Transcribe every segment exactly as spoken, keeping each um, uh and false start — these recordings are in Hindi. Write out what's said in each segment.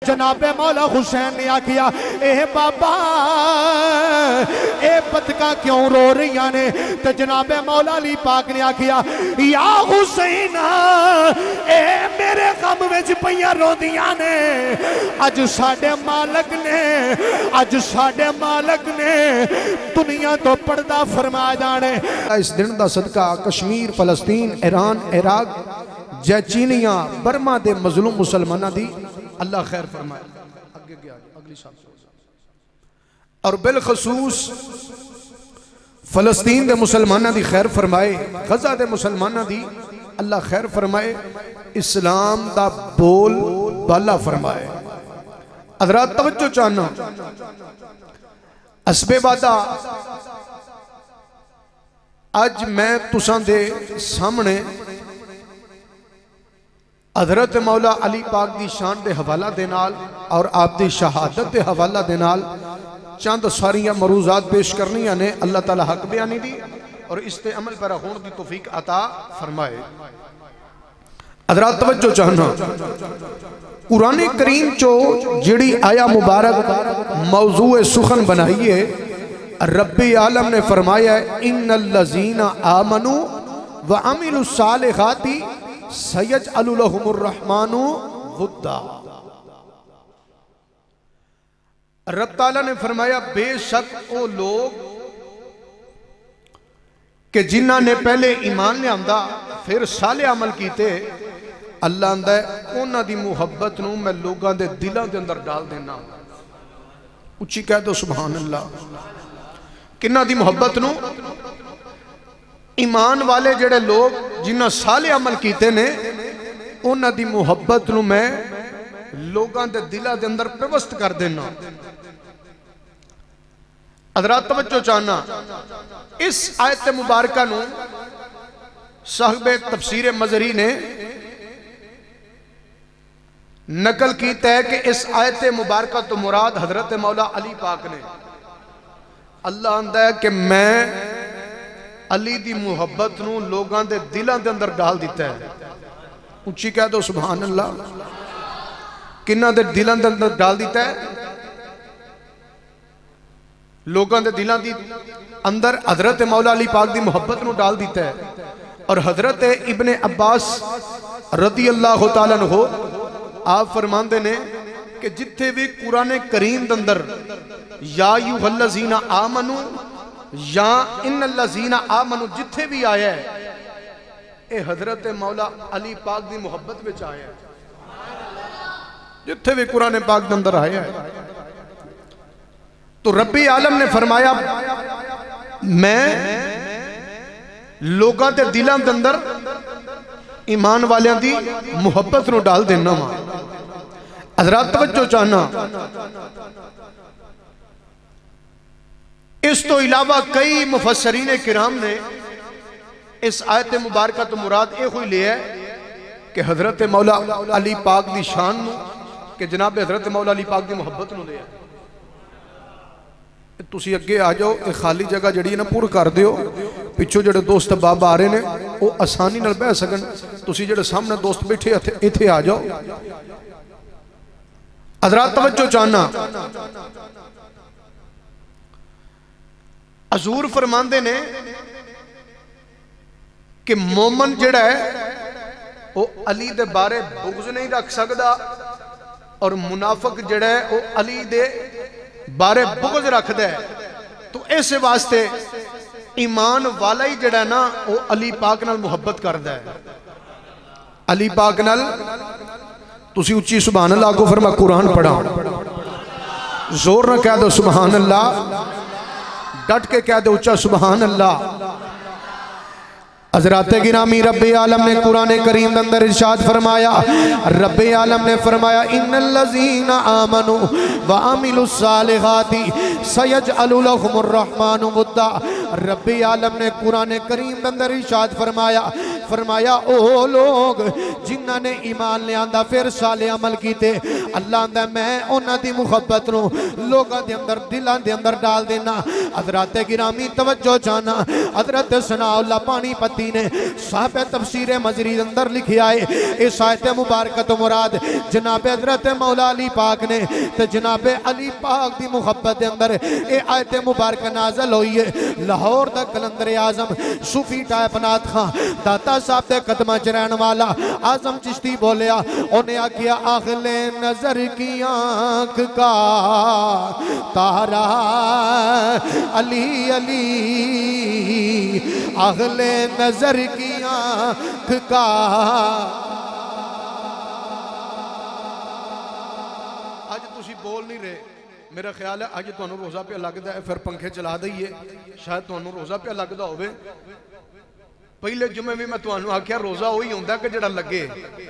जनाबे मौला हुसैन ने आखिया ए बाबा ए बदका क्यों रो रही ने? तो जनाबे मौला अली पाक ने आखिया या हुसैन ए मेरे गम विच पईयां रोंदियां ने, अज साडे मालक ने अज साडे मालक ने दुनिया तो पर्दा फरमा जाने। इस दिन दा सदका कश्मीर, फलस्तीन, ईरान, इराक, जैचीनिया, बर्मा दे मजलूम मुसलमाना दी अल्लाह खैर फरमाए। अगे गया अगली साल और बिलखसूस फलस्तीन दे मुसलमाना दी खैर फरमाए, गजा दे मुसलमाना दी अल्लाह खैर फरमाए, इस्लाम दा बोल बाला फरमाए। हज़रात तवज्जो चाहना, असबे वादा अज मैं तुसां दे सामने हज़रत मौला अली पाक की शान के हवाला दे नाल और आपकी शहादत के हवाला दे नाल चंद सारिया मरूजात पेश करनिया ने। अल्लाह ताला हक बयानी दी और इस ते अमल पैरा होने की तौफीक अता फरमाए। हज़रात तवज्जो चाहना, कुरान करीम चो जिहड़ी आया मुबारक मौजूए सुखन बनाई है, रब्बी आलम ने फरमाया इन्नल लज़ीना आमनू व अमिलुस सालिहाती सयजअलु लहुमुर रहमानु वुद्दा। रब ताला ने फरमाया बेशक वो लोग कि जिन्हां ने पहले ईमान लियांदा फिर साले अमल कीते, अल्लाह आंदा है उन्हां दी मुहब्बत नूं मैं लोगां दे दिलां दे अंदर डाल देना। उच्ची कह दो सुभान अल्लाह। किन्हां दी मुहब्बत नूं? ईमान वाले जेड़े लोग जिन्हां साले अमल कीते ने उन्हां दी मुहब्बत नूं मैं लोगां दे दिलां दे अंदर प्रवस्त कर देना। हज़रात तवज्जो चाहना, इस आयत मुबारका नूं साहिबे तफसीर मजरी ने नकल कीता है कि इस आयत मुबारका तो मुराद हजरत मौला अली पाक ने। अल्लाह आंदा है कि मैं अली दी मुहब्बत नूं लोगां दे दिलां दे अंदर डाल दिता है। उच्ची कह दो सुभान अल्लाह। किन्हां दे दिलां दे अंदर डाल दिता है? लोगां दे दिलां दी अंदर हजरत मौला अली पाक दी मुहब्बत नूं डाल दिता है। और हजरत इब्ने अब्बास रदी अल्लाह तआला अन्हु आप फरमांदे ने कि जिथे भी कुरान करीम दे अंदर या अय्युहल्लज़ीना आमनू या इन्नल्लज़ीना आमनू जिथे भी आया है, ये हजरत मौला अली पाक की मुहब्बत में आया है। जिथे भी कुरान पाक के अंदर आया है तो रब्बी आलम ने फरमाया मैं लोगों के दिलों के अंदर ईमान वालियां दी मुहब्बत नूं डाल देना वा। हज़रात तवज्जो चाहना, इस तो इलावा कई मुफस्सरीन किराम ने इस आयत मुबारका तो मुराद ये हुई लिया कि हजरत मौला अली पाक की शान नूं कि जनाब हजरत मौला अली पाक की मुहब्बत नूं लिया। तुसी अगे आ जाओ, ये खाली जगह जी ना पूर कर दियो, पिछों जो दोस्त बाब आ रहे हैं वो आसानी नाल बह सकन। तुसी जो सामने दोस्त बैठे इत्थे आ जाओ। हज़रात तवज्जो चाहना, हजूर फरमांदे ने कि मोमन जिहड़ा है वो अली दे बारे बुग़्ज़ नहीं रख सकदा और मुनाफिक जिहड़ा है वो अली दे बारे बुग़्ज़ रखदा है। तो इस वास्ते ईमान वाला ही जिहड़ा ना वो अली पाक नाल मुहब्बत करदा है। अली पाक नाल तुसी उच्ची सुभान अल्लाह को फिर मैं कुरान पढ़ा, जोर ना कह दो सुभान अल्लाह, डट के कह दो उच्चा सुभान अल्लाह। हज़रात गिरामी रब्बे आलम ने कुरान करीम के अंदर इरशाद फरमाया, रब्बे आलम ने फरमाया इन्नल लज़ीना आमनू व अमिलुस सालिहाती सयजअलु लहुमुर रहमानु वुद्दा। रब्बे आलम ने कुरान करीम के अंदर इरशाद फरमाया फरमाया ओ लोग जिन्हां ने ईमान लियांदा फिर साले अमल कीते अल्लाह आंदा मैं उन्हां दी मुहब्बत नूं लोगां दे अंदर दिलां दे अंदर डाल देना। हज़रात गिरामी तवज्जो जाना हज़रत सनाउल्लाह पानीपती ने साहब तफसीर मजरी अंदर लिखिया है इस आयत मुबारक तो मुराद जनाब हज़रत मौला अली पाक ने ते जनाब अली पाक दी मुहब्बत दे अंदर ये आयत मुबारक नाज़िल हुई है। लाहौर दा कलंदर आजम सूफी टाइप नाथ खां दाता साहब दे कदमां च रहने वाला आजम चिश्ती बोलिया उन्हें आखिया अगले नजर की आंख का तारा अली अली अगले नजर की आंख का। अज तुसी बोल नहीं रहे मेरा ख्याल है अज तुहानू रोज़ा पे लगता है फिर पंखे चला दईए शायद तुहानू रोज़ा पे लगता होवे। पहले जुमे भी मैं तुहानू आख्या रोज़ा वही होंदा कि जिहड़ा लगे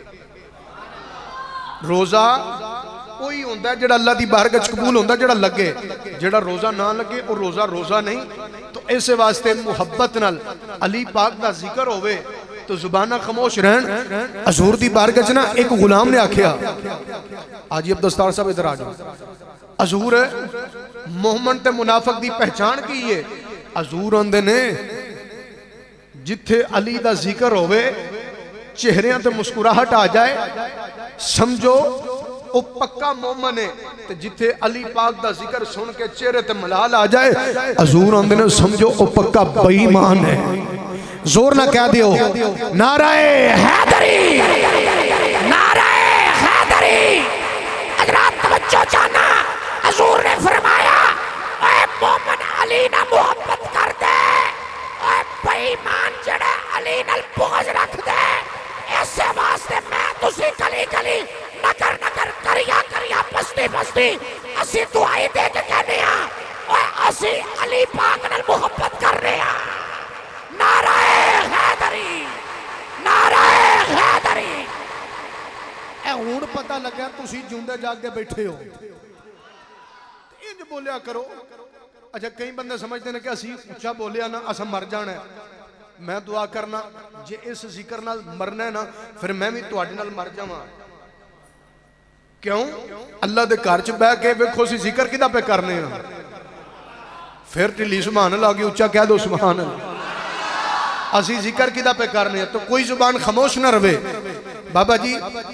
रोज़ा वही होंदा जिहड़ा अल्लाह दी बारगाह च कबूल होंदा जिहड़ा लगे जिहड़ा रोज़ा ना लगे वो रोज़ा रोज़ा नहीं। तो इस वास्ते मुहब्बत नाल अली पाक दा जिक्र होवे तो जुबाना खामोश रहन। हजूर दी बारगाह च ना एक गुलाम ने आख्या आजी अब्दुस्तार साहब इधर आ जाओ हजूर मोहम्मद ते मुनाफिक दी पहचान की है। हजूर आंदे ने जिथे अली दा जिक्र होवे चेहरियां ते मुस्कुराहट आ जाए समझो वो पक्का मोमन है। ते जिथे अली पाक दा जिक्र सुन के चेहरे ते मलाल आ जाए हजूर आंदे ने समझो वो पक्का बेईमान है। जोर ना कह दियो नाराए हैदरी नाराए हैदरी। हज़रात तवज्जो जाना हजूर ने फरमाया ओए मोमन अली ना मोहब्बत कर दे ओए बेईमान जड़ा अली नाल बुग़्ज़ रख दे। इस वास्ते मैं तुसी गली गली नगर नगर करिया करिया बस्ती बस्ती असी दुआई दे के कहने आ ओए असी अली पाक नाल मोहब्बत कर रहे आ। नाराए हैदरी नाराए हैदरी। ए हुण पता लगा तुसी जिंदे जागदे बैठे हो इंज बोलिया करो। अच्छा कई बंदे समझते हैं कि असी उच्चा बोलिया ना अस मर जाना है। मैं दुआ करना जे इस जिक्र नाल मरना है ना फिर मैं भी तुहाडे नाल मर जावां। क्यों अल्लाह दे घर च बह के वेखो सी जिक्र किदा पे करने हैं फिर ढिली सुभान अल्लाह की उच्चा कह दो सुभान अल्लाह। असी जिक्र किदा पे करने तो कोई जुबान खामोश ना रहे। बाबा जी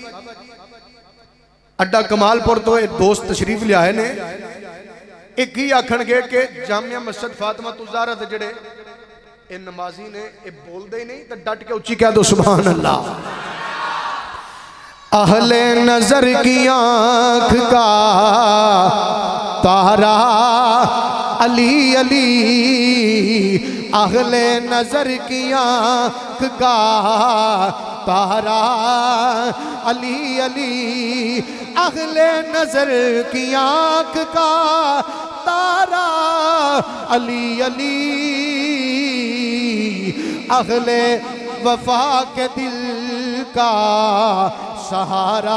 अड्डा कमालपुर तो एक दोस्त तशरीफ लियाए ने एक ही आखणगे कि जामिया मस्जिद फातिमा तुज़ारा दे जेड़े ए नमाजी ने ये बोलते ही नहीं तो डट के उच्ची कह दो सुभान अल्लाह। अहले नजर की आंख का तारा अली अली अहले नजर की आंख का तारा अली अली अगले नजर की आंख का तारा अली अली अगले वफा के दिल का सहारा।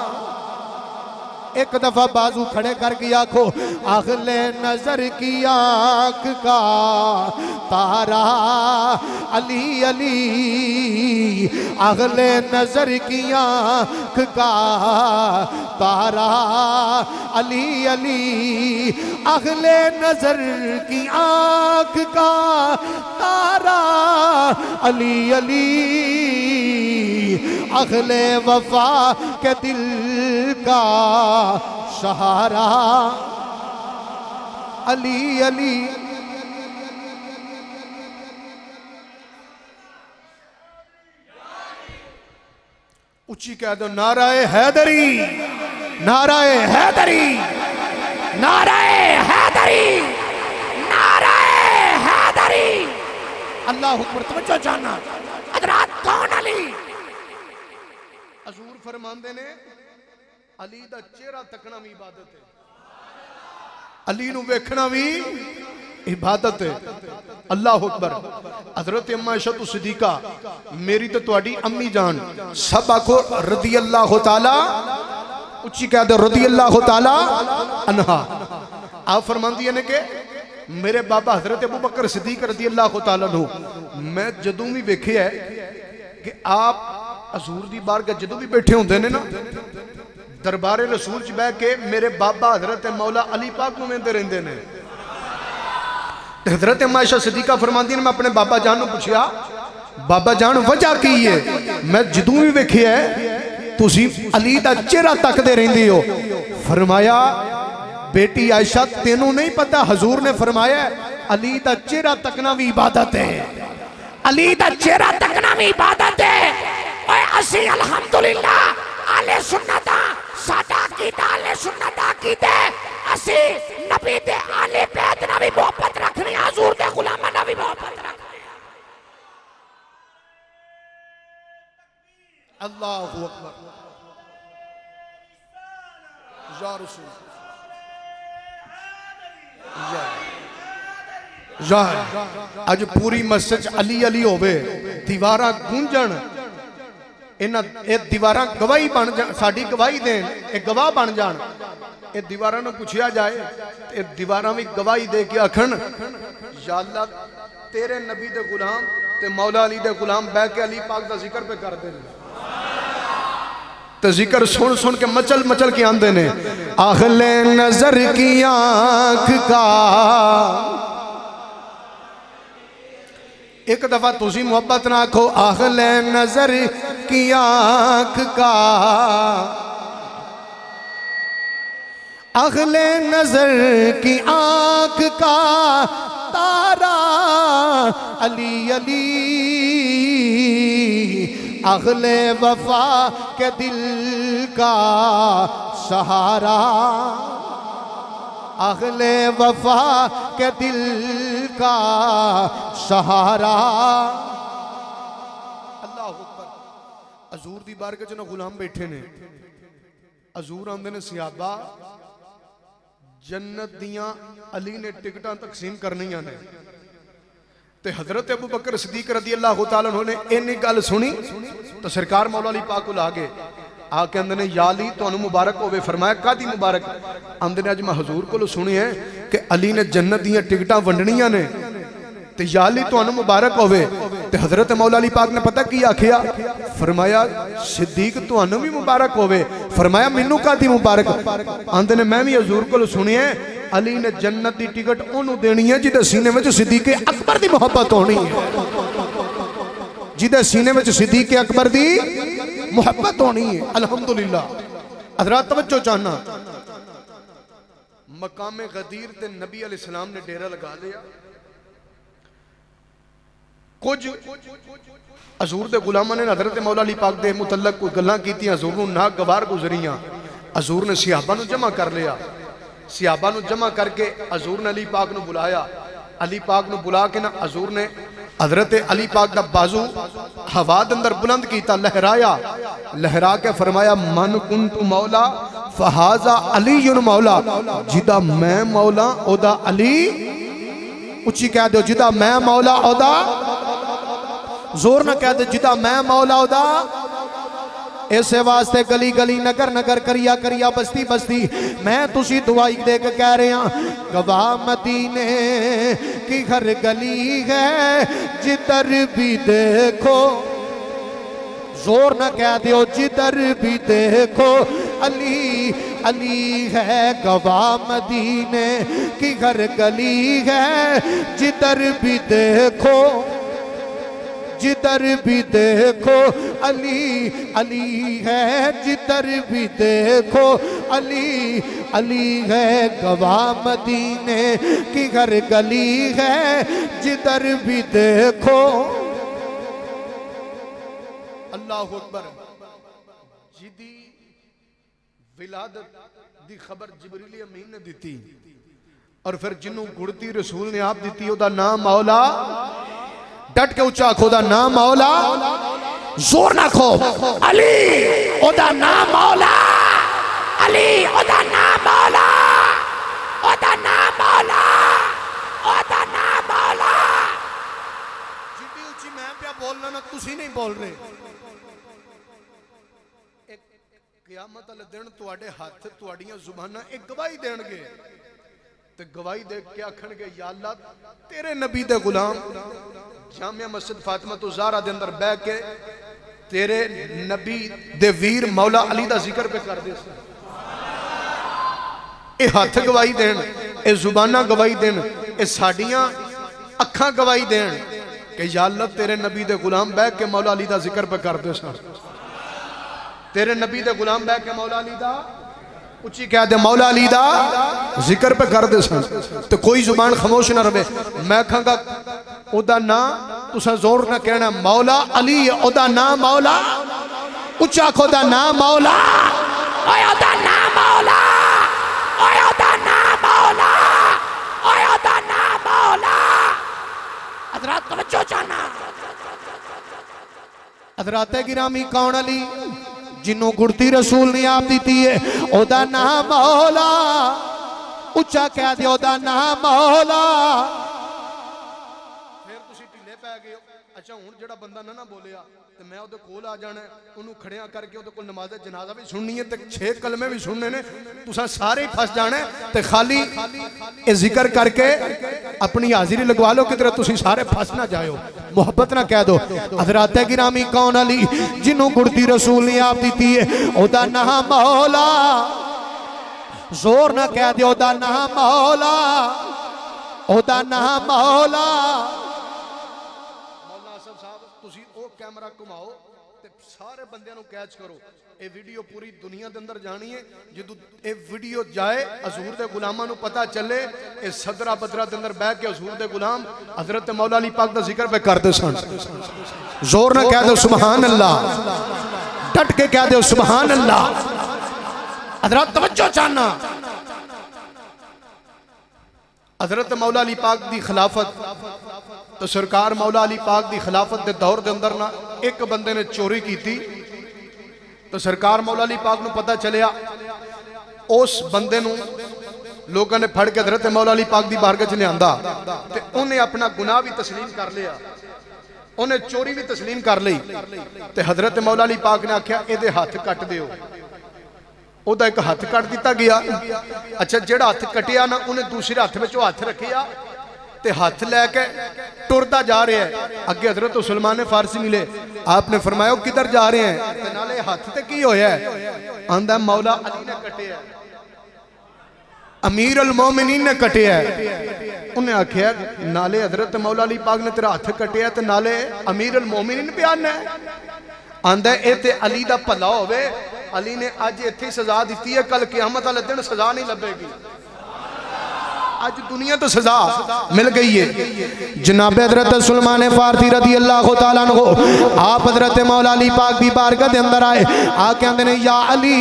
एक दफा बाजू खड़े करके आखो अगले नजर की आंख का तारा अली अली अगले नजर की आंख का तारा अली अली अगले नजर की आंख का तारा अली अली अगले वफा के दिल का सहारा अली अली। उच्ची कह दो नाराए हैदरी नाराए हैदरी नाराए हैदरी नाराए हैदरी। अल्लाह हुक्म तवज्जो जाना हज़रात कौन अली। हजूर फरमांदे ने अली दा चेहरा तकना भी इबादत है अली नू वेखना भी इबादत है। अल्लाह अकबर। हजरत अम्मा आयशा सिद्दीका मेरी तो तुहाडी अम्मी जान सब आखो रदी अल्लाह तआला उच्ची कह दो रदी अल्लाह तआला अन्हा। आप फरमांदी ने कि मेरे बाबा हजरत अबू बकर सिद्दीक रदी अल्लाह तआला नु मैं जदों भी वेखे है कि आप हजूर दी बारगाह जदों भी बैठे होंदे ने ना दरबारे रसूल च बह के मेरे बाबा हजरत मौला अली पाक नूं वेंदे रहिंदे ने। हजरत आयशा सिद्दीका फरमांदी ने मैं अपने बाबा जान नूं पुछया बाबा जान वजह की है, मैं जदों भी वेखिया तुसी अली दा चेहरा तकदे रहिंदे हो। फरमाया बेटी आयशा तेनू नहीं पता हजूर ने फरमाया अली दा चेहरा तकना भी इबादत है, अली दा चेहरा तकना भी इबादत है। ओए असी अल्हम्दुलिल्लाह आले सुन्नत साडा कीदा आले सुन्नत कीदा असी नबी दे आले बैत नाल भी मोहब्बत रखनी, हजूर दे गुलामां नाल भी मोहब्बत रखनी। अल्लाहु अकबर या रसूल या अज पूरी मस्जिद अली अली होवे दीवारां गूंजण इन्हां ए दीवारां गवाही बन जा साडी गवाही देन ए गवाह बन जान। ए दीवारां नूं पुछया जाए ते दीवारां भी गवाही दे के आखन या अल्लाह तेरे नबी दे गुलाम ते मौला अली दे गुलाम बह के अली पाक दा जिक्र पे करदे ने ते जिक्र सुन सुन के मचल मचल के आंदे ने। अहले नजर की आंख का एक दफा तुसी मोहब्बत ना आखो अहले नजर की आंख का, अगले नजर की आंख का तारा अली अली, अगले वफा के दिल का सहारा, अगले वफा के दिल का सहारा। अल्लाह अकबर। हजूर दी बारगाह च ना गुलाम बैठे ने, हजूर आंदे ने सियाबा जन्नत दियां अली ने टिकटां तकसीम करनियां ने ते हजरत अबू बकर सिद्दीक रदी अल्लाह तआला अन्हु ने इन्नी गल सुनी तो सरकार मौला अली पाक को आ गए आ के आंदे ने या अली तुहानू मुबारक होवे। फरमाया कादी मुबारक? आंदे ने अज मैं हजूर कोलों सुनी है कि अली ने जन्नत दियां टिकटां वंडनियां ने ते या अली तुहानू मुबारक होवे। ते हजरत मौला अली पाक ने पता की आखिया? फरमाया सिद्दीक तुहानू भी मुबारक होवे। फरमाया मैनू कादी मुबारक? आंदे ने मैं भी हजूर कोलों सुनी है अली ने जन्नत दी टिकट ओनू देनी है जिहदे सीने विच सिद्दीक अकबर दी मोहब्बत होनी है, जिहदे सीने विच सिद्दीक अकबर दी मोहब्बत होनी है। अल्हम्दुलिल्लाह। हज़रात तवज्जो चाहना, मकामे गदीर ते नबी अलैहिस्सलाम ने डेरा लगा लिया। कुछ हजूर दे गुलामां ने हजरत मौला अली पाक दे मुतल्लक कोई गल्लां कीतियां, हजूर नूं ना गवार गुजरियां। हजूर ने सिहाबा नूं जमा कर लिया, सिहाबा नूं जमा करके हजूर ने अली पाक नूं बुलाया। अली पाक नूं बुला के ना हजूर ने हजरत अली पाक दा बाजू हवा दे अंदर बुलंद किया, लहराया, लहरा के फरमाया मन कुंतु मौला फहाजा अलीयुन मौला, जिदा मैं मौला ओदा अली। उच्ची कह दो जिदा मैं मौला ओदा, जोर ना कह दे जिदा मैं मौला ओदा। इसे वास्ते गली गली नगर नगर करिया करिया बस्ती बस्ती मैं तुसी दुआई दे के कह रहे हैं गवाह मदीने की हर गली है जिधर भी देखो, जोर न कह दो जिधर भी देखो अली अली है। गवाह मदीने की हर गली है जिधर भी देखो, जिधर भी देखो अली अली है, जिधर भी देखो अली अली है। गवाह मदीने की हर गली है जिधर भी देखो। अल्लाह अकबर। जिदी विलादत दी खबर जिब्रील अमीन ने दी और फिर जिन्हों गुड़ती रसूल ने आप दी ओदा नाम मौला। डट के उच्चा आखो दा नाम मौला, जोर ना खो अली ओदा नाम मौला, अली ओदा नाम मौला, ओदा नाम मौला, ओदा नाम मौला। जितनी ऊंची मैं पे बोलना ना तुसी नहीं बोल रहे। एक क़यामत वाले दिन तुहाडे हाथ तुहाडियां जुबानां एक गवाही देणगे ते गवाही दे के आखणगे या अल्लाह तेरे नबी दे गुलाम जामिया मस्जिद फातिमा तो ज़हरा दे अंदर बैठ के तेरे नबी दे वीर मौला अली दा जिक्र पे कर दे। ये हाथ गवाही देन, ये जुबाना गवाही देन, ये साडियां अखां गवाही देन कि या अल्लाह तेरे नबी दे गुलाम बैठ के मौला अली दा जिक्र पे कर दे। तेरे नबी दे गुलाम बैठ के मौला अली दा उच्ची कह दे मौला अली दा जिक्र पे कर दे सन तो कोई जुबान खामोश ना रहे। मैं कहूँगा ओदा ना तुसा जोर ना कहना मौला अली, ओदा ना मौला उच्चा खोदा ना मौला, ओए ओदा ना मौला, ओए ओदा ना मौला, ओए ओदा ना मौला। हजरत तवज्जो चाहना, हजरत गिरामी कौन अली जिन्हों गुड़ती रसूल ने आप दी है, ओदा नाम मौला उच्चा कह दे ओदा नाम मौला। फिर तुसी ढिले पै गए हो। अच्छा हुण जेड़ा बंदा ना ना बोलिया ते मैं ओदे कोल आ जाना, ओनू खड़िया करके ओदे कोल नमाज़े जनाजा भी सुननी है ते छे कलमे भी सुनने ने, तुसा सारे फस जाना ते खाली ए जिक्र करके अपनी हाजिरी लगवा लो किधर तुसी सारे फस ना जाओ। मोहब्बत ना कह दो। हज़रात गिरामी कौन अली जिन्हों गुड़ती रसूल ने आप दी है, ओदा नाम मौला जोर ना कह दे ओदा नाम मौला, ओदा नाम मौला। मौला आसफ साहब तुसी ओ कैमरा घुमाओ ते सारे बंदियां नू कैच करो। ये वीडियो पूरी दुनिया के अंदर जानी है। जो ये वीडियो जाए हजूर के गुलामां नू पता चले, ये सदरा बदरा के अंदर बह के हजूर के गुलाम हजरत मौला अली पाक का जिक्र पे करते सन। जोर ना कह दो सुबहान अल्लाह, डट के कह दो सुबहान अल्लाह। हजरत तवज्जो चाहना, हजरत मौला अली पाक की खिलाफत तो सरकार मौला अली पाक की खिलाफत के दौर के अंदर ना एक बंदे ने चोरी की थी तो सरकार मौला अली पाक नू पता चलिया। उस बंदे नू लोगों ने फड़ के हजरत मौला अली पाक की बारगाह च लिया ते उन्हें अपना गुनाह भी तस्लीम कर लिया, उन्हें चोरी भी तस्लीम कर ली ते हजरत मौला अली पाक ने आख्या इहदे हाथ कट दिओ। ओदा एक हाथ कट दिता गया। अच्छा जेड़ा हाथ कटिया ना उन्हें दूसरे हाथ में हाथ रखिया ते हाथ लैके टुरदा जा रहा है। अगे हजरत सलमान फारसी मिले, आपने फरमाया किधर जा रहे हैं ते नाले हाथ ते की होया है? आंदा मौला अली ने कटिया, अमीर अल मोमिनीन ने कटिया। उन्हें आख्या नाले हजरत मौला अली पाक ने तेरा हाथ कटिया ते नाले अमीर अल मोमिनीन बयान है। आंदा ए ते अली दा भला होवे, अली ने अज इत्थे सजा दी है, कल क़यामत वाले दिन सजा नहीं लभेगी। आज दुनिया तो सजा मिल गई है। जनाब हजरत सलमान फारसी रदी अल्लाह तआला अन्हु आप हजरत मौला अली पाक की बारगाह के अंदर आए, आ कहते हैं या अली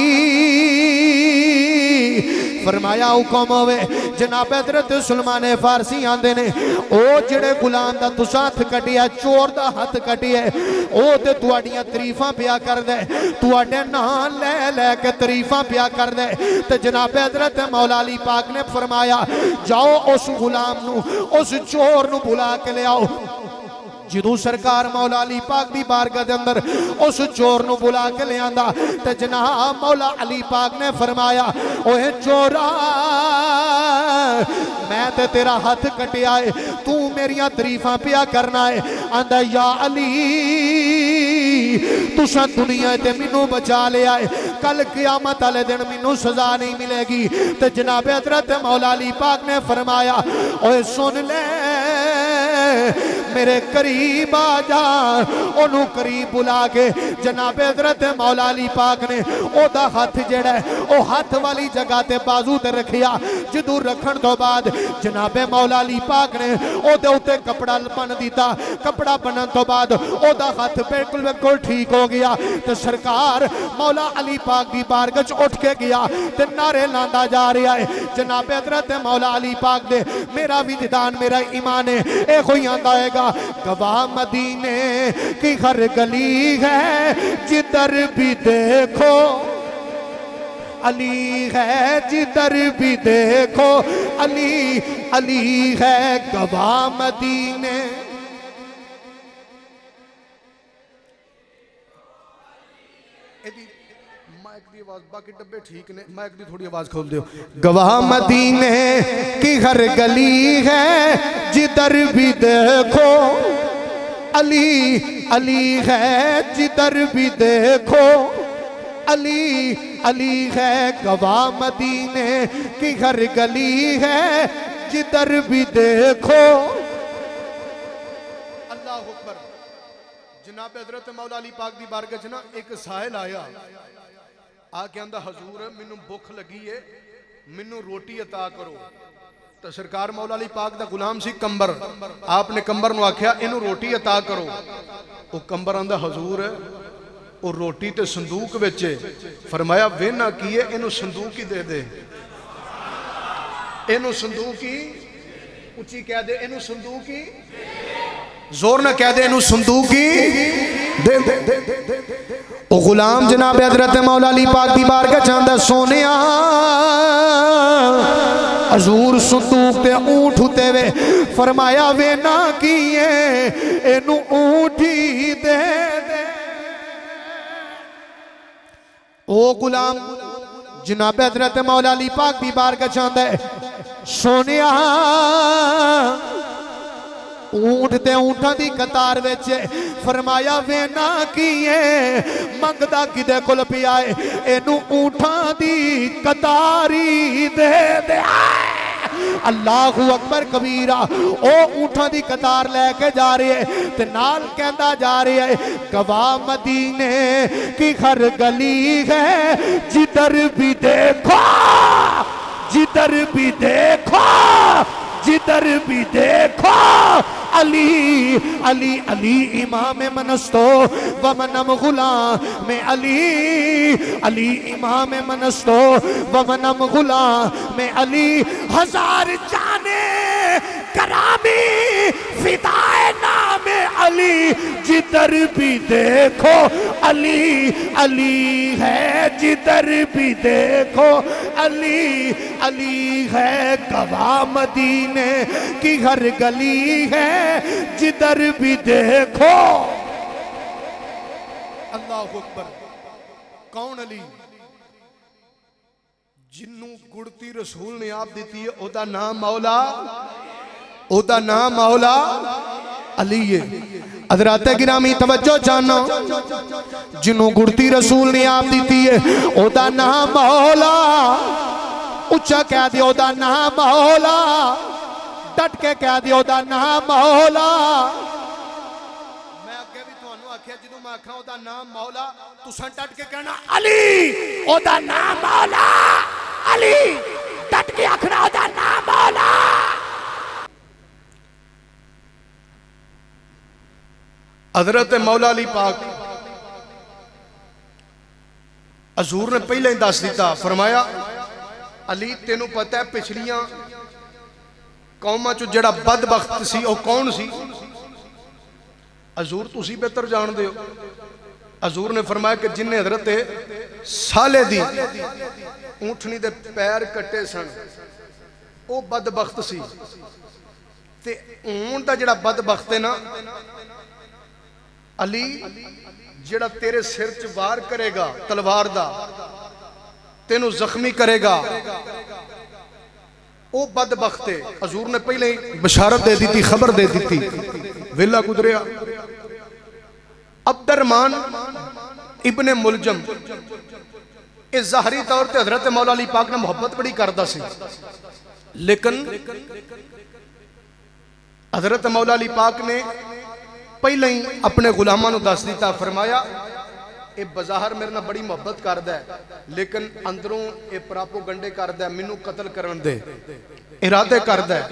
फरमाया हुक्म होवे। जनाब हजरत सलमान फारसी आंदे ने ओ जेड़े गुलाम दा तुसा हथ कटिया, चोर दा हथ कटिया, ओ ते तुहाडियां तरीफां पिया करदा है, तुहाडे नाम ले ले के तरीफां पिया करदा है। ते जनाब हजरत मौला अली पाक ने फरमाया जाओ उस गुलाम नू उस चोर नू बुला के ले आओ। जदों सरकार मौला अली पाक की बारगाह के अंदर उस चोर नू बुला के ले आंदा ते जनाब मौला अली पाक ने फरमाया ओए चोरा मैं ते तेरा हाथ कटिया है, तू मेरिया तरीफां पिया करना है। आंदा या अली तुसा दुनिया ते मैनू बचा लिया है, कल क़यामत वाले दिन मैनू सजा नहीं मिलेगी। ते जनाब हजरत मौला अली पाक ने फरमाया ओए सुन ले मेरे करीब आ जा। ओनू करीब बुला के जनाब हजरत मौला अली पाक ने ओदा हाथ जेड़ा ओ हाथ वाली जगह ते बाजू ते रखिया। जदों रखण तो बाद जनाब मौला अली पाक ने ओदे उत्ते कपड़ा बन दिता। कपड़ा बनन तो बाद ओदा हाथ बिल्कुल बिल्कुल ठीक हो गया। ते सरकार मौला अली पाक की बारगाह च उठ के गया ते नारे लांदा जा रहा है जनाब हजरत मौला अली पाक दे मेरा विजदान मेरा ईमान है ए कोई आंदा हैगा गवाह मदीने की हर गली है जिधर भी देखो अली है, जिधर भी देखो अली अली है गवाह मदीने। माइक दी आवाज बाकी डब्बे ठीक ने, माइक दी थोड़ी आवाज खोल दियो। गवाह मदीने की हर गली है जिधर भी देखो अली अली है जिधर भी देखो, अली अली है गवाह मदीने की हर गली है जिधर भी देखो। अल्लाह अकबर। जनाब हजरत मौला अली पाक दी बारगाह च ना एक साहिल आया, आके आंदा हजूर मैनू भुख लगी है, मैनू रोटी अता करो। तो सरकार मौला अली पाक दा गुलाम सी कंबर, आपने कंबर नू आख्या इनू रोटी अता करो। वो कंबर आंदा हजूर वो रोटी तो संदूक विच है। फरमाया वेना की है, इनू संदूक ही दे दे, इनू संदूक ही, उच्ची कह दे इनू संदूक ही, जोर ना कह दे इनू संदूक ही दे दे दे दे। ओ गुलाम जनाब हजरत मौला अली पाक दी बारगाह चांदा सोनिया हजूर संदूक ते ऊंट उते वे। फरमाया वे ना किए एनू ऊंट ही दे दे। ओ गुलाम जनाब हजरत मौला अली पाक दी बारगाह चांदा सोनिया ऊंट ते ऊंटा दी कतार विच। फरमाया वे ना किए मंगदा किदे कोल पिया है, एनू ऊंटा दी कतारी दे दे। अल्लाहु अकबर कबीरा। ओ ऊंटा दी कतार लेके जा रहे है ते नाल कहंदा जा रहा है गवाह मदीने की हर गली है जिधर भी देखो, जिधर भी देखो, जिधर भी देखो अली अली अली इमाम मनस्तो व मनम गुलाम में अली अली इमाम मनस्तो व मनम गुलाम में अली। हजार जाने करामी फिदाए नामे अली जिधर भी देखो अली अली है जिधर भी देखो अली अली है गवाह मदीने की हर गली है जिधर भी देखो। अल्लाह अकबर। कौन अली? जिन्नू गुड़ती रसूल ने आप दी है, ओदा नाम मौला, ओदा नाम मौला अली है। हज़रात गिरामी तवज्जो जानो, जिन्नू गुड़ती रसूल ने आप दी है, ओदा नाम मौला। उच्चा कह दियो ओदा नाम मौला, डट के कह दियो ओदा नाम मौला। मैं अगे भी तुहानू आख्या जदों मैं आखां ओदा नाम मौला, तुसां डट के कहना अली, ओदा नाम मौला अली, डट के आखना ओदा नाम मौला। हजरत मौला अली पाक हजूर ने पहले ही दस दिता। फरमाया अली तेनू पता है पिछलियां कौमां चो जेड़ा बदबख्त सी वो कौन सी? हजूर तुसी बेहतर जानदे हो। हजूर ने फरमाया कि जिन्हें हजरत साले दी ऊंठनी दे पैर कट्टे सन वो बदबख्त सी। ते हूण दा जेड़ा बदबख्त है ना अली, जेड़ा तेरे सिर च वार करेगा तलवार दा, तेनू जख्मी करेगा, वो बदबख्त है। हजूर ने पहले ही बशारत दे दी थी, खबर दे दी थी। वेला गुजरिया अब्दुर्रहमान इब्ने मुलजम इस ज़ाहरी तौर पर हजरत मौला अली पाक ने मोहब्बत बड़ी करता सी, लेकिन हजरत मौला अली पाक ने पहले ही अपने गुलामां नूं दस दिता। फरमाया ये बज़ाहर मेरे नाल बड़ी मोहब्बत करदा है, लेकिन अंदरों ये प्रापो गंडे करदा है, मैनू कतल करन दे इरादे करदा है।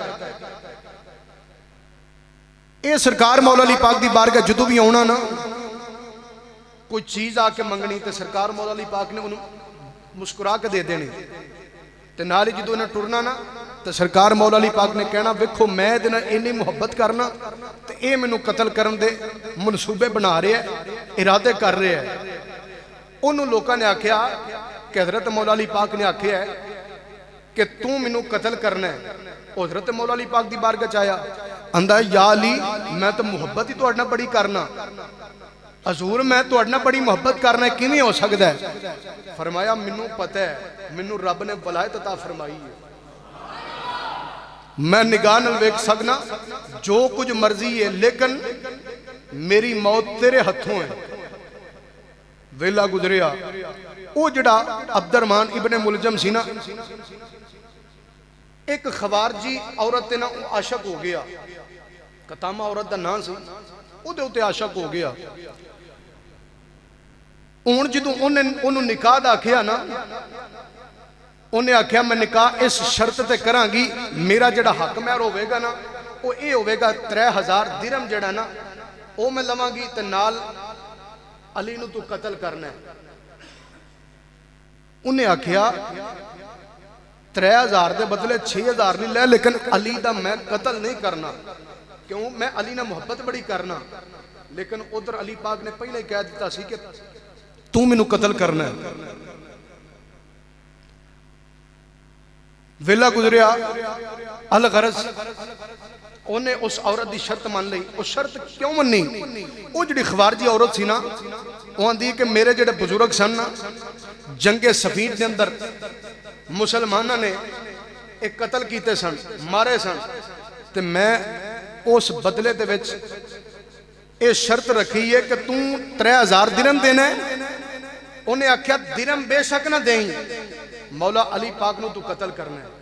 ये सरकार मौला अली पाक दी बारगाह जदों भी आउणा ना, कोई चीज़ आके मंगनी तो सरकार मौला अली पाक ने उन्हें मुस्कुरा के दे देनी। ते नाल ही जदों इन्हें टुरना ना तो सरकार मौला अली पाक ने कहना वेखो मैं इहदे नाल इन्नी मुहब्बत करना तो ये मैनू कतल करन दे मनसूबे बना रहे है, इरादे कर रहे है। उन्होंने लोगों ने आख्या कि हजरत मौला अली पाक ने आख्या है कि तू मैनू कतल करना है। हजरत मौला अली पाक की बारगाह च आया, आंदा या अली मैं तो मुहब्बत ही तुहाडे नाल बड़ी करना। हजूर मैं तुहाडे नाल बड़ी मुहब्बत करना किवें हो सकदा है? फरमाया मैनू पता है, मैनू रब ने वलायत अता फरमाई है, मैं निगाह नाल वेख सकना जो कुछ मर्जी है, लेकिन मेरी मौत तेरे हथों है। वेला गुजरिया वो जड़ा अब्दुर्रहमान इब्ने मुलजम सी ना, एक खवारजी औरत ना आशक हो गया, कतामा औरत का नाम सी, उहदे उत्ते आशक हो गया। हुण जदों उन्हें उन्होंने निकाह दा आखिया ना, उन्हें आख्या मैं निकाह इस शर्त ते करांगी, मेरा जड़ा हक महर होगा ना वो ये होगा त्रै हजार दिरहम जड़ा ना वो मैं लवांगी, ते नाल अली नूं तू कतल करना है। उन्हें आख्या त्रै हजार के बदले छे हजार नहीं लै, लेकिन अली दा मैं कतल नहीं करना, क्यों मैं अली नाल मुहब्बत बड़ी करना। लेकिन उधर अली पाक ने पहले कह दिता सी कि तू मैनू कतल करना है। वेला गुजरिया अल गरज उन्हें उस औरत की शर्त मान ली। उस शर्त क्यों मनी? वो जी खवारजी औरत सी ना, वो आंदी कि मेरे जेडे बुजुर्ग सन ना, जंगे सफीन के अंदर मुसलमाना ने एक कतल किए सन, मारे सन, तो मैं उस बदले दे विच ये शर्त रखी है कि तू त्रै हजार दिरहम देना है। उन्हें आख्या दिरहम बेशक ना दें, मौला अली पाक नूं तू कतल करना है।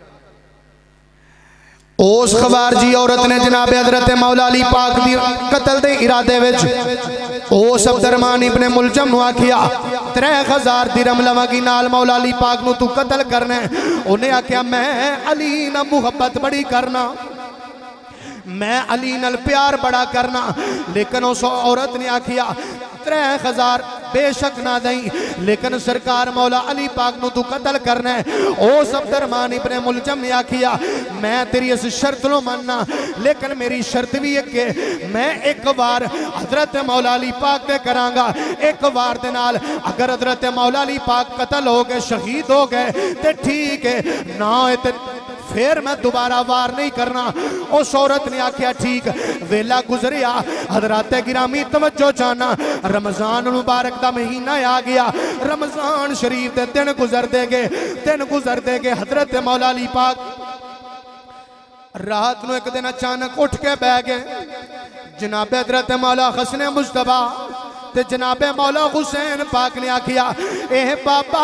उस खवारजी औरत ने जनाब हजरत मौला अली पाक दी कतल दे इरादे विच उस अब्दुर्रहमान इब्ने मुलजम नूं आखिया त्रै हजार दिरहम लवांगी, नाल मौला अली पाक नूं तू कतल करना है। उन्हें आख्या मैं अली नाल मुहब्बत बड़ी करना, मैं अली नाल प्यार बड़ा करना। लेकिन उस औरत ने आखिया त्रै हजार बेशक ना दई, लेकिन सरकार मौला अली पाक नूं तू कतल करना है। उस अब्दुर्रहमान इब्ने मुलजम ने आखिया मैं तेरी इस शर्त नो मानना, लेकिन मेरी शर्त भी एक है, मैं एक बार हजरत मौला अली पाक दे करांगा, एक बार दे नाल अगर हजरत मौला अली पाक कतल हो गए, शहीद हो गए तो ठीक है, ना होए ते फिर मैं दोबारा वार नहीं करना। उस औरत ने आख्या ठीक। वेला गुजरिया हजरात गिरामी तवज्जो चाहना, रमजान मुबारक का महीना आ गया, रमजान शरीफ के दिन गुजरते गए, दिन गुजरते गए। हजरत मौला अली पाक रात को एक दिन अचानक उठ के बह गए। जनाब हजरत मौला हसन मुस्तफा ते जनाबे मौला हुसैन पाक ने आखिया ए बाबा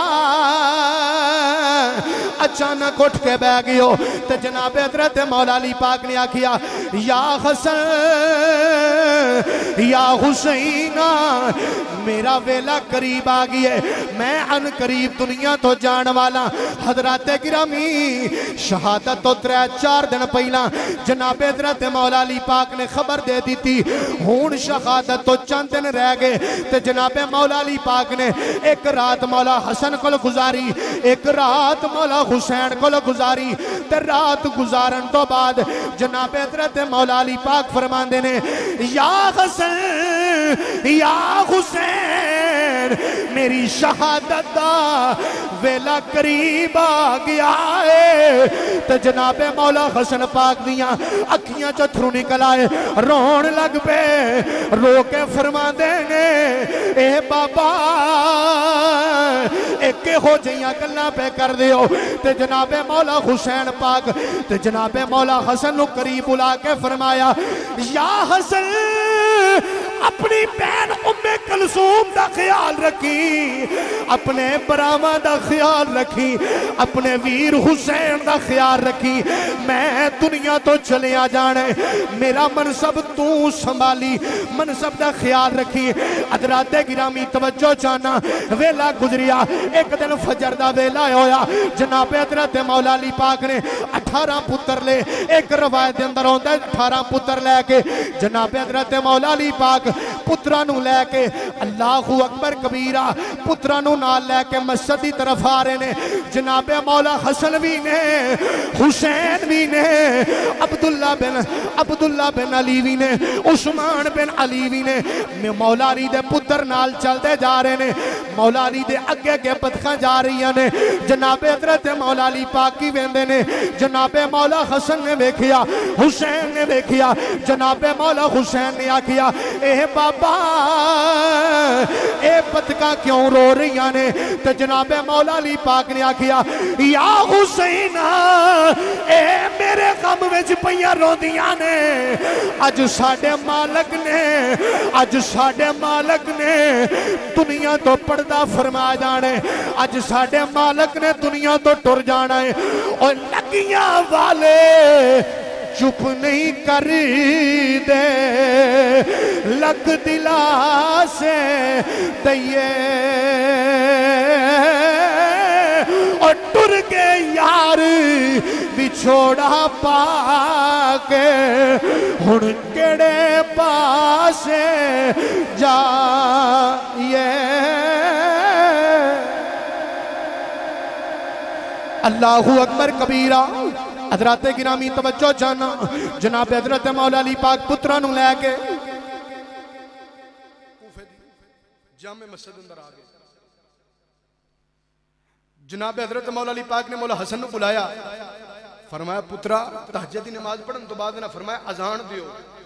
अचानक उठ के बह गए हो। तो जनाबे हजरत मौला अली पाक ने आखिया या हसन या हुसैना, मेरा वेला करीब आ गई है, मैं अन करीब दुनिया तो जान वाला। हजरत गिरामी शहादत तो त्रै चार दिन पहला जनाबे हजरत मौला अली पाक ने खबर दे दी थी, हुण शहादत तो चंद दिन रह गए। तो जनाबे मौला अली पाक ने एक रात मौला हसन को गुजारी, एक रात मौला हुसैन को गुजारी। ते रात गुजारन तो बाद जनाबे हजरत मौला अली पाक फरमांदे ने या हसन या हुसैन, मेरी शहादत दा वेला करीब आ गया है। तो जनाबे मौला हसन पाक दियां अखियां चो अथरू निकल आए, रोन लग पे, रो के फरमांदे ने ए बाबा एक हो जियां गल्लां पे कर दियो। ते जनाबे मौला हुसैन पाक ते जनाबे मौला हसन नूं करीब बुला के फरमाया या हसन अपनी बहन उम्मे कलसूम दा ख्याल रखी, अपने बरावा दा ख्याल रखी, अपने वीर हुसैन दा ख्याल रखी। मैं दुनिया तो चलिया जाना, मेरा मनसब तू संभाली, मनसब दा ख्याल रखी। हजराते गिरामी तवज्जो चाहना, वेला गुजरिया एक दिन फजर दा वेला होया। जनाबे हजरत मौला अली पाक ने अठारह पुत्र ले, एक रवायत के अंदर होता है अठारह पुत्र लैके जनाबे हजरत मौला अली पाक पुत्रा नू लैके अल्लाहू अकबर कबीरा पुत्रा नू नाल लैके मस्जिद की तरफ आ रहे ने। जनाबे मौला हसन भी ने, हुसैन भी ने, अब्दुल्ला बिन अब्दुल्ला बिन अली भी ने, उस्मान बिन अली भी ने। मौला अली दे पुत्र नाल चलते जा रहे ने, मौला अली दे अगे अगे बदखा जा रही ने। जनाबे हजरत मौला अली पाक की वेंदे ने, जनाबे मौला हसन ने वेखिया, हुसैन ने वेखिया। जनाबे मौला हुसैन ने आखिया ए बाबा ए बदका क्यों रो रही ने? तो जनाबे मौला अली पाक ने आखिया या हुसैन ए मेरे गम विच पईयां रोंदियां ने अज साडे मालक ने अज साडे मालक ने दुनिया तो पर्दा फरमा जाने अज साडे मालक ने दुनिया तो टुर जाना है और लगियां वाले चुप नहीं कर दे लग दिला से दइए और टुर के यार बिछोड़ा पाके हुण केड़े पासे जाइए। अल्लाहु अकबर कबीरा। हजरत गिरामी तवज्जो जाना जनाब हजरत मौला अली पाक पुत्रा नूं लैके जामे मस्जिद अंदर आ गए। जनाब हजरत मौला अली पाक ने मौला हसन नूं बुलाया फरमाया पुत्रा तहज्जुद दी नमाज पढ़न तो बाद ना फरमाया अजान दियो।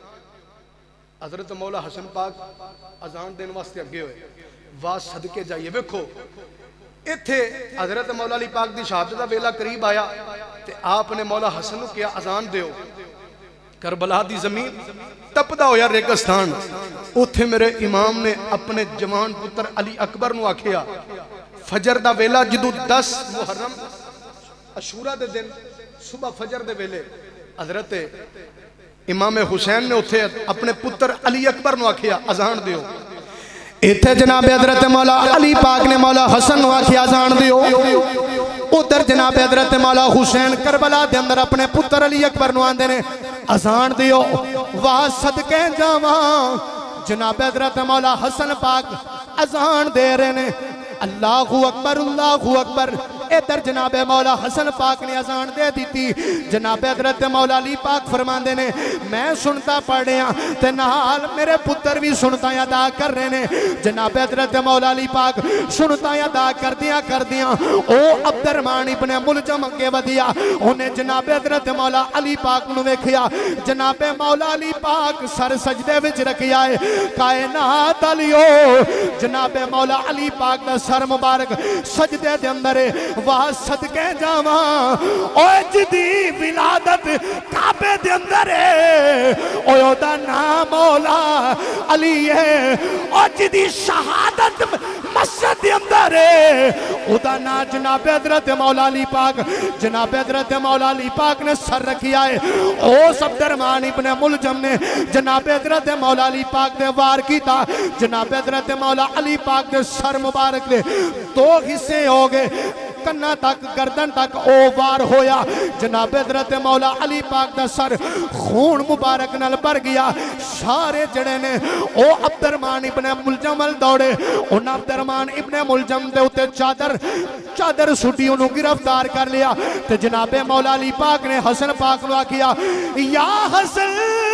हजरत मौला हसन पाक अजान देने वास्ते अगे होए वाह सदके जाइए। वेखो इत्थे हजरत मौला अली पाक दी शहादत दा वेला करीब आया ते आपने मौला हसन नूं कहा अजान दियो। करबला दी जमीन तपदा होया रेगिस्तान उत्थे मेरे इमाम ने अपने जवान पुत्र अली अकबर नूं आखिया फजर दा वेला जदों दस मुहर्रम अशूरा दे दिन सुबह फजर दे वेले हजरत इमाम हुसैन ने उत्थे अपने पुत्र अली अकबर नूं आखिया अजान दियो। इत्थे जनाब हजरत मौला अली पाक ने मौला हसन नूं आखिया अजान दियो। उधर जनाब हजरत मौला हुसैन करबला दे अंदर अपने पुत्र अली अकबर नूं आंदे ने अजान दियो। वाह सदके जावां जनाब हजरत मौला हसन पाक अजान दे रहे ने अल्लाहु अकबर अल्लाहु अकबर। इधर जनाब मौला हसन पाक ने अजान दे दी। जनाब हजरत मौला अली पाक फरमाते ने मैं सुनता पढ़िया ते नाल मेरे पुत्र भी सुनता अदा कर रहे ने। जनाब हजरत मौला अली पाक सुनता अदा करदियां करदियां ओ अब्दुर्रहमान इब्ने मुलजम अगे वधिया उन्हें जनाब हजरत मौला अली पाक नूं वेखिया। जनाब मौला अली पाक सर सजदे विच रखिया है कायनात अलियो जनाब मौला अली पाक दा सर मुबारक सजदे दे अंदर वाह सदके जावां ओए जिदी विलादत काबे दे अंदर है ओए ओदा नाम मौला अली है और जिदी शहादत मस्जिद दे अंदर है ओदा नाम जनाब हजरत मौला अली पाक। जनाब हजरत मौला अली पाक ने सर रखिया है ओ अब्दुर्रहमान इब्ने मुलजम ने जनाब हजरत मौला अली पाक ने वार कीता। जनाब हजरत मौला अली पाक के सर मुबारक दे दो हिस्से हो गए कन्ना तक गर्दन तक ओ वार होया। जनाब हजरत मौला अली पाक दा सर खून मुबारक नाल भर गया। सारे जड़े ने ओ अब्दुर्रहमान इब्ने मुलजम वल दौड़े। उन्हें अब्दुर्रहमान इब्ने मुलजम दे उत्ते चादर चादर सुटी उन्होंने गिरफ्तार कर लिया। ते जनाब मौला अली पाक ने हसन पाक नूं आखिया या हसन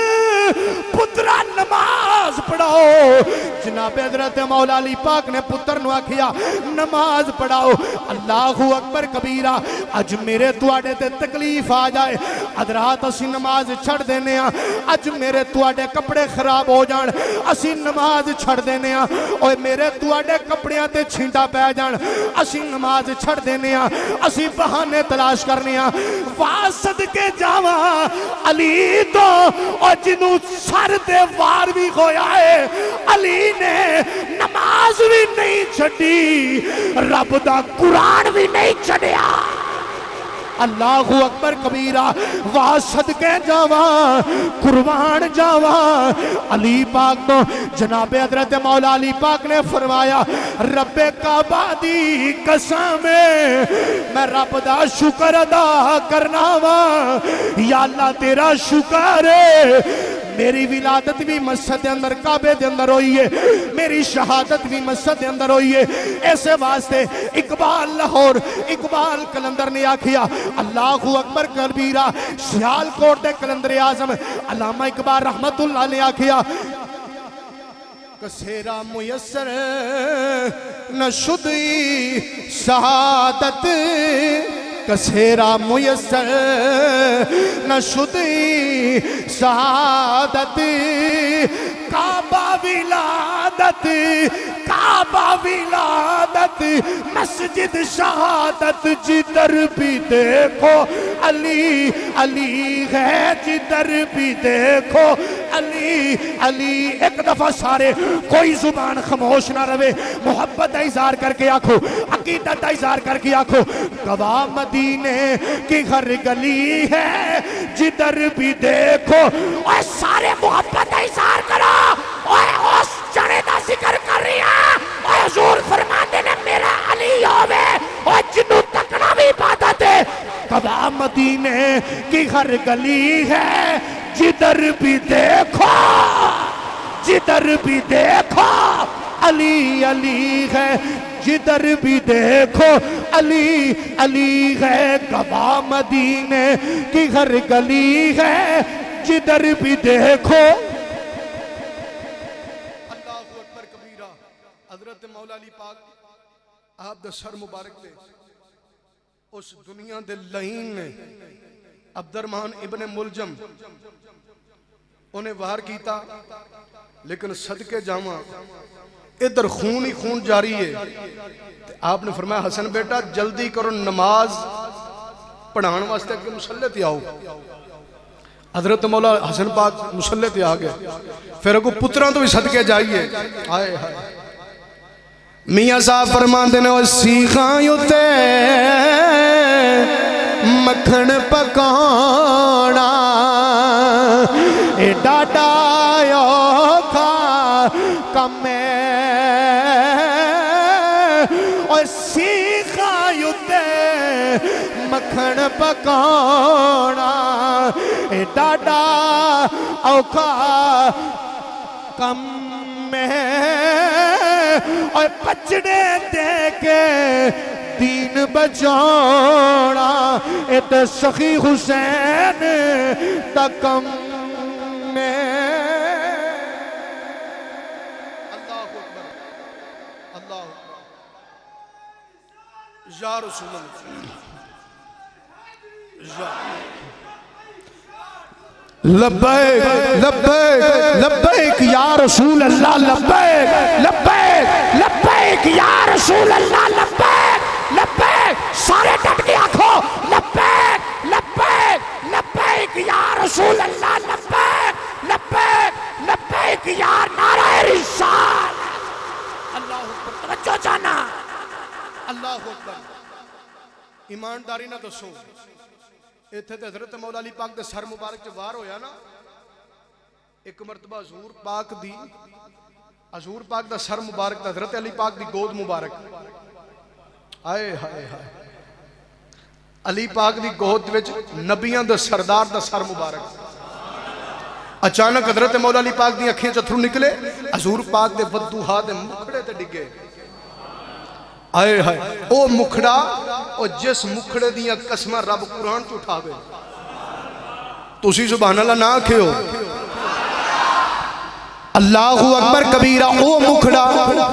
पुत्रा नमाज पढ़ाओ। जनाब हजरत मौला अली पाक ने पुत्र नूं आखिया नमाज पढ़ाओ। अल्लाह अकबर कबीरा। अज मेरे तुहाडे ते तकलीफ आ जाए हजरात असी नमाज छड़ देने अज मेरे तुहाडे कपड़े खराब हो जान असी नमाज छड़ देने ओए मेरे तुहाडे कपड़ियां ते छींटा पै जान असी नमाज छड़ देने असी बहाने तलाश करने वाह सदके जावा अली तो और जिन्हों सर ते वार भी होया है अली ने नमाज भी नहीं छड़ी रब दा कुरान भी नहीं छड़िया। अल्लाहु अकबर कबीरा। वाह सदके जावा कुर्बान जावा अली पाक तो जनाब हजरत मौला अली पाक ने फरमाया रब्बे काबा दी कसम मैं रब दा शुक्र अदा करना वा या अल्लाह तेरा शुक्र है मेरी विलादत भी मस्जिद अंदर काबे दे अंदर हुई है मेरी शहादत भी मस्जिद दे अंदर हुई है। इस वास्ते इकबाल लाहौर इकबाल कलंदर ने आखिया अल्लाहु अकबर कबीरा। सियालकोट दे कलंदर आजम अल्लामा इकबाल रहमतुल्लाह ने आखिया कसेरा मुयस्सर न शुदी शहादत कसेरा मुयस्सर न शुदी शहादत काबा विलादत काबा विलादत मस्जिद शहादत जिधर भी देखो अली अली है जिधर भी देखो अली अली। एक दफा सारे कोई जुबान खामोश ना रहे, मोहब्बत का इजहार करके आखो, अकीदत का इजहार करके आखो। गवाह मदीने की हर गली है जिधर भी देखो। और सारे मोहब्बत का इजहार करो। और उस जने का जिक्र कर रही है और हुजूर फरमाते ने मेरा अली होवे और जिन्नू तकना भी इबादत है। गवाह मदीने की हर गली है जिधर भी देखो, जिधर भी देखो अली अली है, जिधर भी देखो अली अली है। गवाह मदीने की हर गली है जिधर भी देखो। अल्लाहु अकबर कबीरा। हजरत मौला अली पाक आप दा सर मुबारक दे उस दुनिया दे लहीन ने अब्दुर्रहमान इब्ने मुलजम उन्हें वार किया, लेकिन सदके जावा इधर खून ही खून जारी है। आपने फरमाया हसन बेटा जल्दी करो, नमाज पढ़ाने वास्ते के मुसल्ले ते आओ। हजरत मौला हसन पाक मुसल्ले ते आ गए। फिर अगो पुत्रां तो भी सदके जाइए। आए हाय मियाँ साहब फरमाते ने सीखां उत्ते मक्खन पकाना ए डाडा औखा कम और सीखां उत्ते मक्खन पकाना ए डाडा औखा कम और पचड़े दे के दीन बचाना ए तो सखी हुसैन तकम में। अल्लाहु अकबर अल्लाहु या रसूल लब्बैक लब्बैक लब्बैक या रसूल अल्लाह, लब्बैक लब्बैक लब्बैक या रसूल अल्लाह, लब्बैक लब्बैक। सारे डट के आखो लब्बैक लब्बैक लब्बैक या रसूल अल्लाह, लब्बैक लब्बैक लब्बैक या नारे रिसाल। अल्लाहु अकबर। तवज्जो जाना। अल्लाहु अकबर। ईमानदारी ना दसो इत्थे ते हजरत मौला अली पाक दे सर मुबारक च वार होया ना। एक मरतबा हजूर पाक दी हजूर पाक दा सर मुबारक दा हजरत अली पाक दी गोद मुबारक। आए हाय हाय अली पाक दी गोद विच नबियां दे सरदार दा सर मुबारक। अचानक हजरत मौला अली पाक दी अखियां च अथरू निकले, हजूर पाक दे वद्दूहा दे मुखड़े ते डिगे। आए हाय ओ मुखड़ा ओ जिस मुखड़े दियां कसमां रब कुरान च उठावे। तुसी सुभान अल्लाह ना आखियो। अल्लाहु अकबर कबीरा। ओ मुखड़ा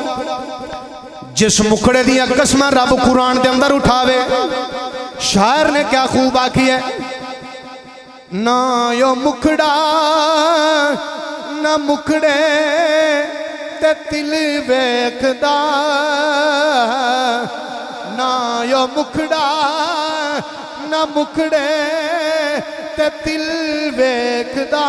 जिस मुखड़े दियां कसमां रब कुरान दे अंदर उठावे। शायर ने क्या खूब आखी है, ना यो मुखड़ा ना मुखड़े ते तिल वेखदा, ना यो मुखड़ा ना मुखड़े ते तिल वेखदा।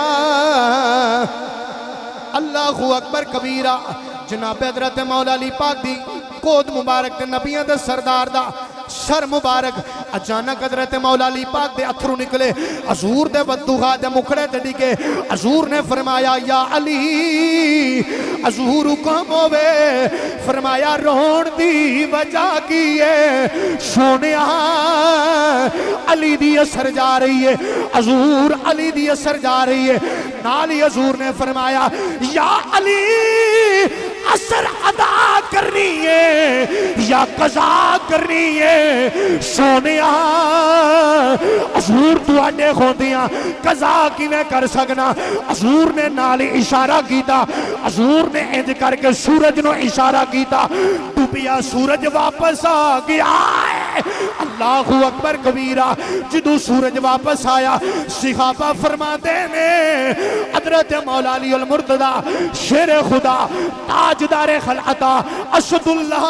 अल्लाहु अकबर कबीरा। जनाब हजरत मौला अली पाक दी गोद मुबारक नबियां दे सरदार दा सर मुबारक। अचानक हजरत मौला अली पाक दे अथरू निकले, हजूर दे बद्दुहा दे मुखड़े ते डिगे। हजूर ने फरमाया या अली, हजूर हुक्म होवे। फरमाया रोन दी वजह की है, सोनिया अली दी असर जा रही है, हजूर अली दी असर जा रही है। नाल ही हजूर ने फरमाया या अली असर अदा करनी है या कज़ा करनी है। सोनिया हजूर तुहाडे होंदियां कज़ा किवें कर सकना। हजूर ने नाल इशारा किया, हजूर ने इंज करके सूरज नु इशारा किया, डुबिया सूरज वापस आ गया। अल्लाहु अकबर कबीरा। जदों सूरज वापस आया, सहाबा फरमाते ने हजरत मौला अली अल मुर्तदा शेर खुदा ताजदारे खलअता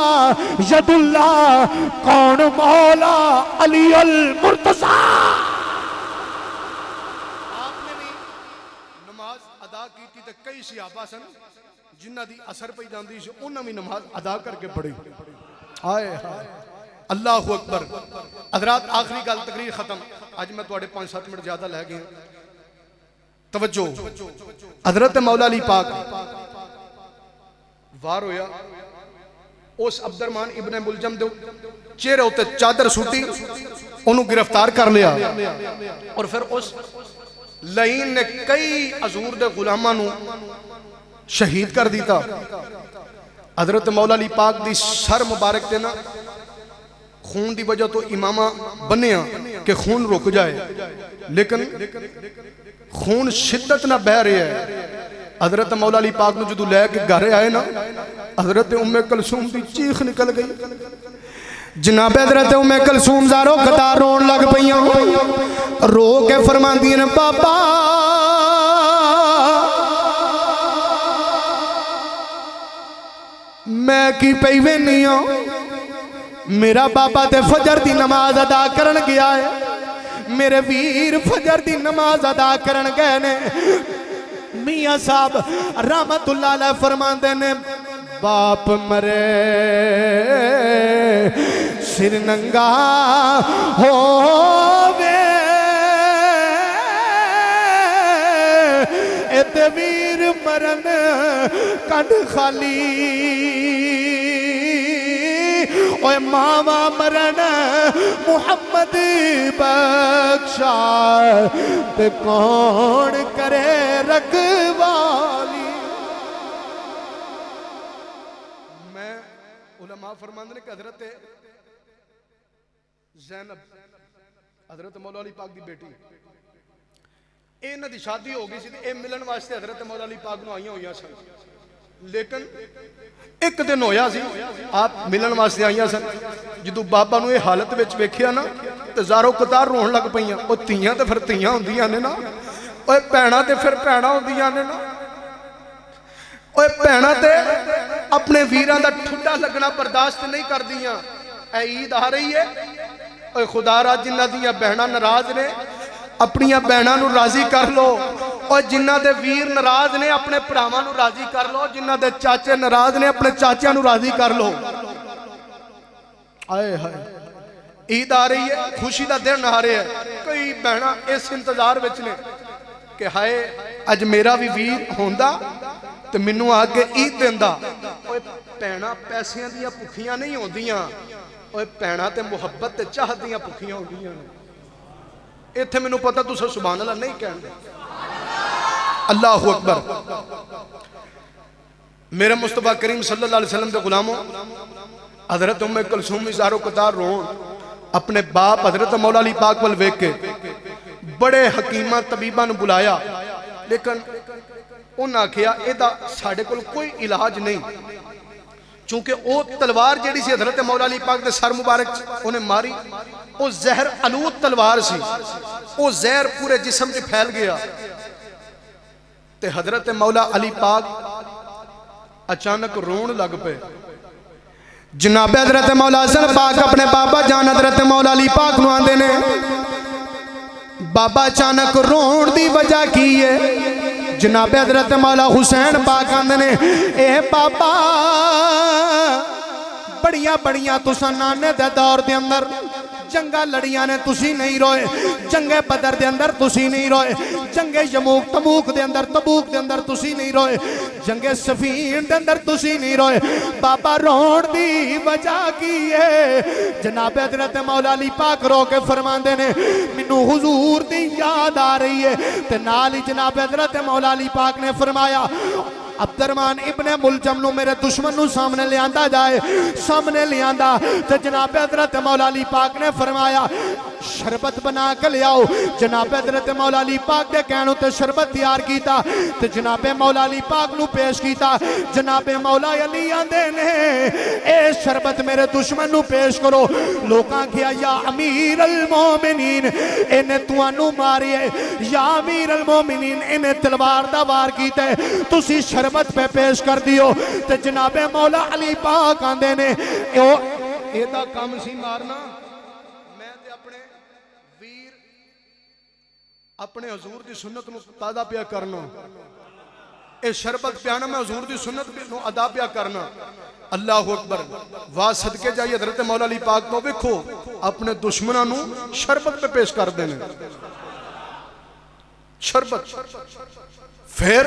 असदुल्लाह यदुल्लाह कौन मौला अली अल मुर्तजा। कई सिहाबा सन जिन्हां दी असर पई जांदी सी उन्हां भी नमाज अदा करके पढ़ी। हाय हाय अल्लाहु अकबर। हजरात आखिरी गल तकरीर खत्म। अज मैं तुहाडे पांच सत्त मिनट ज्यादा लै गया। तवज्जो। हजरत मौला अली पाक वार होया उस अब्दुर्रहमान इब्ने मुलजम दे चेहरे उत्ते चादर सुटी, उन्होंने गिरफ्तार कर लिया और फिर उस लईन ने कई हजूर दे गुलामां नू शहीद कर दिता। हजरत मौला अली पाक दी सर मुबारक ते ना खून की वजह तो इमामा बनिया कि खून रुक जाए, लेकिन खून शिद्दत ना बह रहा है। हजरत मौला अली पाक नू जदों लैके घर आए ना, हजरत उम्मे कलसूम की चीख निकल गई। जनाब हजरत उम्मे कलसूम ज़ारो कतार रोन लग पईयां, रो के फरमांदियां ने बाबा मैं की पई वेनी हां, मेरा बाबा ते फजर दी नमाज अदा करन गया है, मेरे वीर फजर दी नमाज अदा करन गए ने। मियां साहब रहमतुल्लाह अलैह फरमांदे ने बाप मरे सिर नंगा होवे एते वीर मरन कंड खाली, ओए मावा मरन मुहम्मद बख्शा ते कौन करे रखवाली। मैं उलमा फरमांदे ने कि हजरत ज़ैनब हजरत मौला अली पाक दी बेटी, इन्हां दी शादी हो गई सी ते मिलन वास्ते हजरत मौला अली पाक नूं आईयां होईयां सन, लेकिन एक दिन होया सी आप मिलन वास्ते आईयां सन। जदों बाबा नूं इह हालत विच वेखिया ना ते ज़ारो कतार रोन लग पईयां। ओ धीयां ते फिर धीयां हुंदियां ने ना, ओए भैणां ते फिर भैणां हुंदियां ने ना, ओए भैणां ते अपने वीरां दा ठुड्डा लगना बर्दाश्त नहीं करदियां। ऐ ईद आ रही है, ओए खुदारा जिन्हां दियां भैणां नाराज ने अपनियां भैणां नूं राजी कर लो, और जिन्हां दे वीर नाराज ने अपने भरावां नूं राजी कर लो, जिन्हां दे चाचे नाराज ने अपने चाचियां नूं राजी कर लो। आए हाय ईद आ रही है, खुशी का दिन आ रहा है। कई भैणां इस इंतजार विच ने कि हाय अज मेरा भी वीर होंदा ते मैनू आके ईद देंदा। ओए भैणां पैसियां दियां भुखियां नहीं होंदियां, ओए भैणां ते मुहब्बत ते चाह दियां भुखियां होंदियां ने। इत्थे मैनू पता तुस सुभान अल्लाह नहीं कहंदे। अल्लाहु अकबर। मेरे मुस्तफा करीम सल्लल्लाहु अलैहि वसल्लम के गुलामों, हजरत उम्मे कुलसूम इज़ारो कतार रोन अपने बाप हजरत मौला अली पाक वल वेख के बड़े हकीमां तबीबां नूं बुलाया, लेकिन उन्हें आखिया इहदा साडे कोल कोई इलाज नहीं, चूंकि वो तलवार जिहड़ी सी हजरत मौला अली पाक दे सर मुबारक उन्हें मारी, वो जहर आलूद तलवार सी, वो जहर पूरे जिस्म च फैल गया। ते हजरत मौला अली पाक अचानक रोन लग पे। जनाब हजरत मौला हसन पाक अपने बाबा जान हजरत मौला अली पाक नूं आंदे ने, बाबा अचानक रोन दी वजह की है? जनाब हजरत मौला हुसैन पाक आंदे ने, ए बाबा बड़िया बड़िया तुसां नाने दे दौर दे अंदर जंगा लड़ियां ने, तुसी नहीं रोए। जंगे बदर दे अंदर तुसी नहीं रोए, जंगे यमूक तबूक दे अंदर तबूक दे अंदर तुसी नहीं रोए, जंगे सफीन दे अंदर तुसी नहीं रोए। बाबा रोन दी वजह की है? जनाब हजरत मौला अली पाक रो के फरमांदे ने, मैनू हुजूर दी याद आ रही है। ते नाल ही जनाब हजरत मौला अली पाक ने फरमाया, अब्दुर्रहमान इब्ने मुलजम नूं मेरे दुश्मन नूं सामने लियांदा जाए। सामने लियांदा ते जनाब हजरत मौला अली पाक ने फरमाया, शरबत बना के लियाओ। जनाब हजरत मौला अली पाक के कहने ते शरबत तैयार किया ते जनाब मौला अली पाक नूं पेश किया। जनाब मौला अली आंदे ने, ए शरबत मेरे दुश्मन नूं पेश करो। लोकां आखिया, या अमीर अल मोमिनीन इन्हें तुहानू मारिए, या अमीर अल मोमिनीन इन्हें तलवार दा वार कीता है, तुसी शरबत पे पेश कर दियो। ते जनाब मौला अली पाक आंदे ने, एदा काम सी मारना, मैं ते अपने वीर अपने हजूर की सुन्नत नूं ताज़ा पिया करना। ये शरबत पियाना मैं हजूर की सुन्नत नू अदा पिया करना। अल्लाह अकबर। वाह सदके जाइए हजरत मौला अली पाक तो वेखो अपने दुश्मनों नू शरबत पे पेश कर देने शरबत। फिर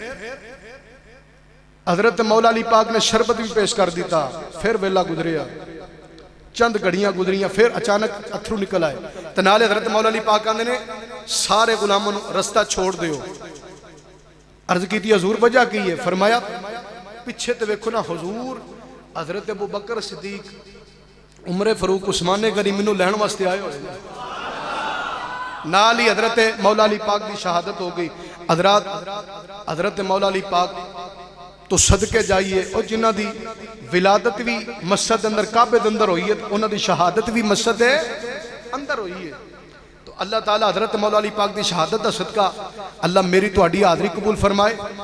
हजरत मौला अली पाक ने शरबत भी पेश कर दिता। फिर वेला गुजरिया, चंद घड़ियां गुजरियां, फिर अचानक अथरू निकल आए। तो नाले हजरत मौला अली पाक आंदे ने सारे गुलामों नू रस्ता छोड़ दियो। अर्ज की हजूर वजह की है? फरमाया पिछे तो वेखो ना हजूर हजरत अबू बकर सिद्दीक, उमरे फरूक, उस्माने गनी मैनू लैण वास्ते आए हुए। नाल ही हजरत मौला अली पाक की शहादत हो गई। हजरत हजरत मौला अली पाक तो सदके जाइए और जिन्हों की विलादत भी मस्जिद अंदर काबे के अंदर हुई है, उन्हों की शहादत भी मस्जिद अंदर हुई है। तो अल्लाह ताला हजरत मौला अली पाक की शहादत का सदका अल्लाह मेरी तुहाडी हाज़री कबूल फरमाए।